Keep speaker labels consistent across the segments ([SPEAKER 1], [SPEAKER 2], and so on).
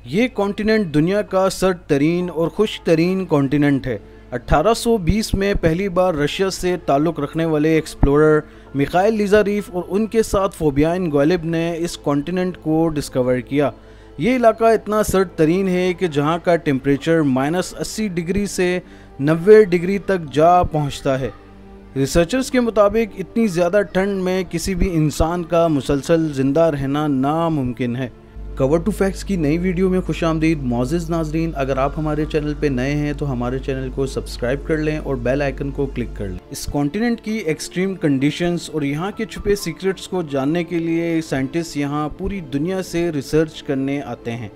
[SPEAKER 1] یہ کانٹیننٹ دنیا کا سرد ترین اور خشک ترین کانٹیننٹ ہے۔ 1820 میں پہلی بار رشیا سے تعلق رکھنے والے ایکسپلورر میخائیل لیزاریف اور ان کے ساتھ فوبیان گولیب نے اس کانٹیننٹ کو ڈسکور کیا۔ یہ علاقہ اتنا سرد ترین ہے کہ جہاں کا ٹیمپریچر -80 ڈگری سے 90 ڈگری تک جا پہنچتا ہے۔ ریسرچرز کے مطابق اتنی زیادہ ٹھنڈ میں کسی بھی انسان کا مسلسل زندہ رہنا ناممکن ہے۔ کور ٹو فیکٹس کی نئی ویڈیو میں خوش آمدید معزز ناظرین۔ اگر آپ ہمارے چینل پہ نئے ہیں تو ہمارے چینل کو سبسکرائب کر لیں اور بیل آئیکن کو کلک کر لیں۔ اس کانٹیننٹ کی ایکسٹریم کنڈیشنز اور یہاں کے چھپے سیکرٹس کو جاننے کے لیے سائنٹسٹ یہاں پوری دنیا سے ریسرچ کرنے آتے ہیں۔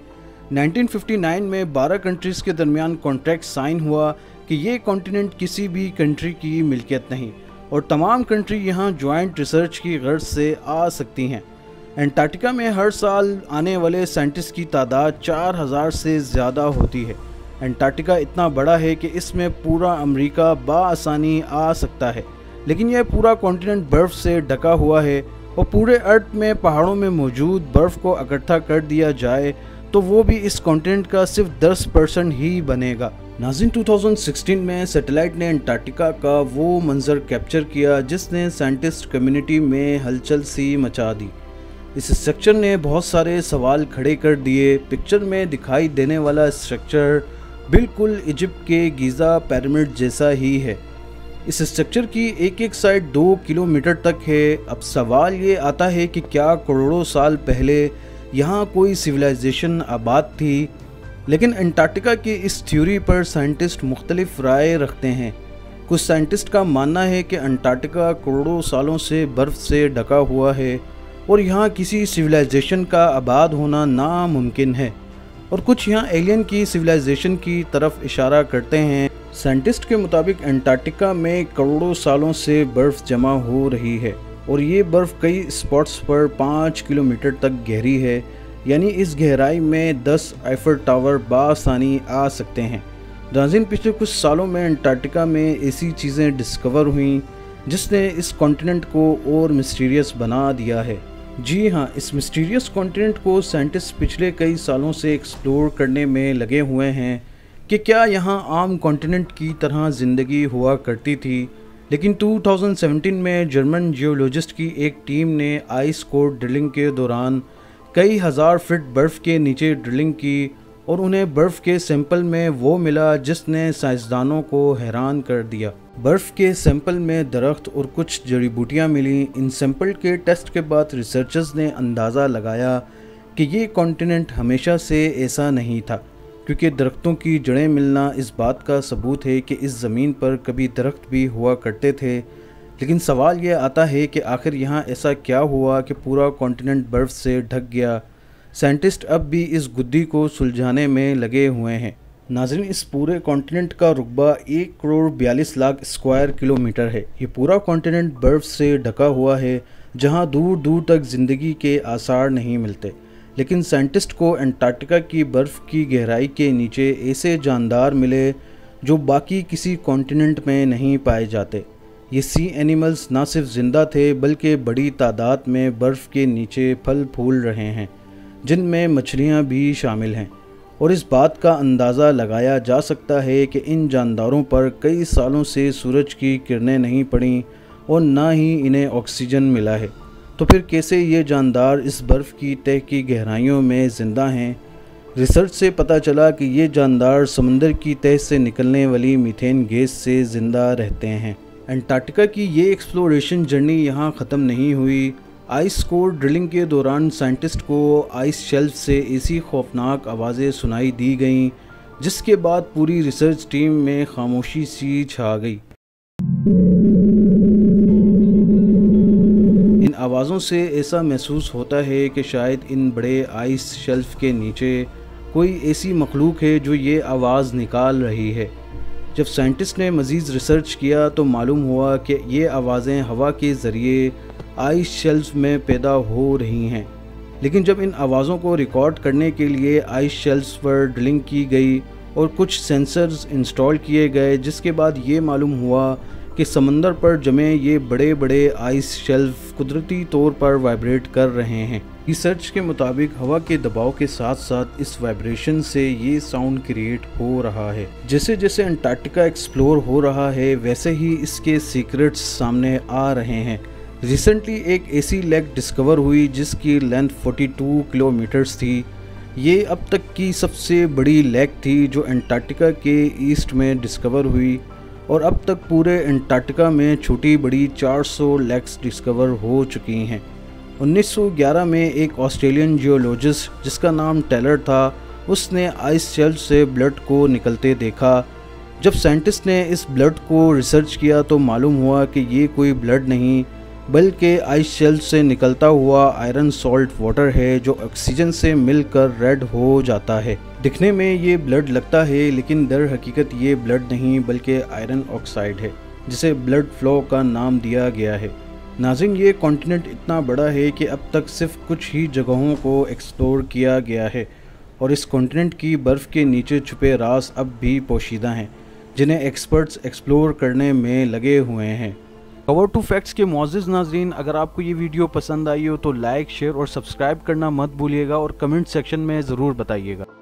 [SPEAKER 1] 1959 میں 12 کنٹریز کے درمیان کانٹریکٹ سائن ہوا کہ یہ کانٹیننٹ کسی بھی کنٹری کی ملکیت نہیں اور تمام کنٹری یہاں جوائنٹ ریسرچ کی غرض سے آ سکتی ہیں۔ انٹارکٹیکا میں ہر سال آنے والے سائنٹسٹ کی تعداد 4000 سے زیادہ ہوتی ہے۔ انٹارکٹیکا اتنا بڑا ہے کہ اس میں پورا امریکہ بآسانی آ سکتا ہے، لیکن یہ پورا کانٹیننٹ برف سے ڈھکا ہوا ہے اور پورے ارتھ میں پہاڑوں میں موجود برف کو اکٹھا کر دیا جائے تو وہ بھی اس کانٹیننٹ کا صرف 10% ہی بنے گا۔ ناظرین، 2016 میں سیٹلائٹ نے انٹارکٹیکا کا وہ منظر کیپچر کیا جس نے سائنٹسٹ کمیونٹی میں ہلچل سی مچا دی۔ اس اسٹرکچر نے بہت سارے سوال کھڑے کر دیے۔ پکچر میں دکھائی دینے والا اسٹرکچر بالکل ایجپٹ کے گیزا پیرامڈ جیسا ہی ہے۔ اس اسٹرکچر کی ایک سائڈ 2 کلومیٹر تک ہے۔ اب سوال یہ آتا ہے کہ کیا کروڑوں سال پہلے یہاں کوئی سویلائزیشن آباد تھی؟ لیکن انٹارکٹیکا کی اس تھیوری پر سائنٹسٹ مختلف رائے رکھتے ہیں۔ کچھ سائنٹسٹ کا ماننا ہے کہ انٹارکٹیکا کروڑوں سالوں سے برف سے ڈھکا ہوا ہے اور یہاں کسی سویلائزیشن کا آباد ہونا ناممکن ہے، اور کچھ یہاں ایلین کی سویلائزیشن کی طرف اشارہ کرتے ہیں۔ سائنٹسٹ کے مطابق انٹارکٹیکا میں کروڑوں سالوں سے برف جمع ہو رہی ہے اور یہ برف کئی اسپاٹس پر 5 کلومیٹر تک گہری ہے، یعنی اس گہرائی میں 10 ایفل ٹاور بآسانی آ سکتے ہیں۔ ناظرین، پچھلے کچھ سالوں میں انٹارکٹیکا میں ایسی چیزیں ڈسکور ہوئیں جس نے اس کانٹیننٹ کو اور مسٹیریس بنا دیا ہے۔ جی ہاں، اس مسٹیریس کانٹیننٹ کو سائنٹسٹ پچھلے کئی سالوں سے ایکسپلور کرنے میں لگے ہوئے ہیں کہ کیا یہاں عام کانٹیننٹ کی طرح زندگی ہوا کرتی تھی۔ لیکن 2017 میں جرمن جیولوجسٹ کی ایک ٹیم نے آئس کور ڈرلنگ کے دوران کئی ہزار فٹ برف کے نیچے ڈرلنگ کی اور انہیں برف کے سیمپل میں وہ ملا جس نے سائنسدانوں کو حیران کر دیا۔ برف کے سیمپل میں درخت اور کچھ جڑی بوٹیاں ملیں۔ ان سیمپل کے ٹیسٹ کے بعد ریسرچرز نے اندازہ لگایا کہ یہ کانٹیننٹ ہمیشہ سے ایسا نہیں تھا، کیونکہ درختوں کی جڑیں ملنا اس بات کا ثبوت ہے کہ اس زمین پر کبھی درخت بھی ہوا کرتے تھے۔ لیکن سوال یہ آتا ہے کہ آخر یہاں ایسا کیا ہوا کہ پورا کانٹیننٹ برف سے ڈھک گیا؟ سائنٹسٹ اب بھی اس گدی کو سلجھانے میں لگے ہوئے ہیں۔ ناظرین، اس پورے کانٹیننٹ کا رقبہ 1,42,00,000 اسکوائر کلومیٹر ہے۔ یہ پورا کانٹیننٹ برف سے ڈھکا ہوا ہے جہاں دور دور تک زندگی کے آثار نہیں ملتے، لیکن سائنٹسٹ کو انٹارکٹیکا کی برف کی گہرائی کے نیچے ایسے جاندار ملے جو باقی کسی کانٹیننٹ میں نہیں پائے جاتے۔ یہ سی اینیملز نہ صرف زندہ تھے بلکہ بڑی تعداد میں برف کے نیچے پھل پھول رہے ہیں، جن میں مچھلیاں بھی شامل ہیں، اور اس بات کا اندازہ لگایا جا سکتا ہے کہ ان جانداروں پر کئی سالوں سے سورج کی کرنیں نہیں پڑیں اور نہ ہی انہیں آکسیجن ملا ہے۔ تو پھر کیسے یہ جاندار اس برف کی تہہ کی گہرائیوں میں زندہ ہیں؟ ریسرچ سے پتہ چلا کہ یہ جاندار سمندر کی تہہ سے نکلنے والی میتھین گیس سے زندہ رہتے ہیں۔ انٹارکٹیکا کی یہ ایکسپلوریشن جرنی یہاں ختم نہیں ہوئی۔ آئس کور ڈرلنگ کے دوران سائنٹسٹ کو آئس شیلف سے ایسی خوفناک آوازیں سنائی دی گئیں جس کے بعد پوری ریسرچ ٹیم میں خاموشی سی چھا گئی۔ ان آوازوں سے ایسا محسوس ہوتا ہے کہ شاید ان بڑے آئس شیلف کے نیچے کوئی ایسی مخلوق ہے جو یہ آواز نکال رہی ہے۔ جب سائنٹسٹ نے مزید ریسرچ کیا تو معلوم ہوا کہ یہ آوازیں ہوا کے ذریعے آئس شیلف میں پیدا ہو رہی ہیں۔ لیکن جب ان آوازوں کو ریکارڈ کرنے کے لیے آئس شیلفز پر ڈرلنگ کی گئی اور کچھ سینسرز انسٹال کیے گئے، جس کے بعد یہ معلوم ہوا کہ سمندر پر جمے یہ بڑے بڑے آئس شیلف قدرتی طور پر وائبریٹ کر رہے ہیں۔ ریسرچ کے مطابق ہوا کے دباؤ کے ساتھ ساتھ اس وائبریشن سے یہ ساؤنڈ کریٹ ہو رہا ہے۔ جیسے جیسے انٹارکٹیکا ایکسپلور ہو رہا ہے ویسے ہی اس کے سیکرٹس سامنے آ رہے ہیں۔ ریسنٹلی ایک ایسی لیک ڈسکور ہوئی جس کی لینتھ 42 کلومیٹرز تھی۔ یہ اب تک کی سب سے بڑی لیک تھی جو انٹارکٹیکا کے ایسٹ میں ڈسکور ہوئی، اور اب تک پورے انٹارکٹیکا میں چھوٹی بڑی 400 لیکس ڈسکور ہو چکی ہیں۔ 1911 میں ایک آسٹریلین جیولوجسٹ جس کا نام ٹیلر تھا، اس نے آئس شیلف سے بلڈ کو نکلتے دیکھا۔ جب سائنٹسٹ نے اس بلڈ کو ریسرچ کیا تو معلوم ہوا کہ یہ کوئی بلڈ نہیں بلکہ آئس شیلف سے نکلتا ہوا آئرن سالٹ واٹر ہے جو آکسیجن سے مل کر ریڈ ہو جاتا ہے۔ دکھنے میں یہ بلڈ لگتا ہے لیکن در حقیقت یہ بلڈ نہیں بلکہ آئرن آکسائڈ ہے جسے بلڈ فلو کا نام دیا گیا ہے۔ ناظرین، یہ کانٹیننٹ اتنا بڑا ہے کہ اب تک صرف کچھ ہی جگہوں کو ایکسپلور کیا گیا ہے، اور اس کانٹیننٹ کی برف کے نیچے چھپے راز اب بھی پوشیدہ ہیں جنہیں ایکسپرٹس ایکسپلور کرنے میں لگے ہوئے ہیں۔ کور ٹو فیکٹس کے معزز ناظرین، اگر آپ کو یہ ویڈیو پسند آئی ہو تو لائک، شیئر اور سبسکرائب کرنا مت بھولیے گا، اور کمنٹ سیکشن میں ضرور بتائیے گا۔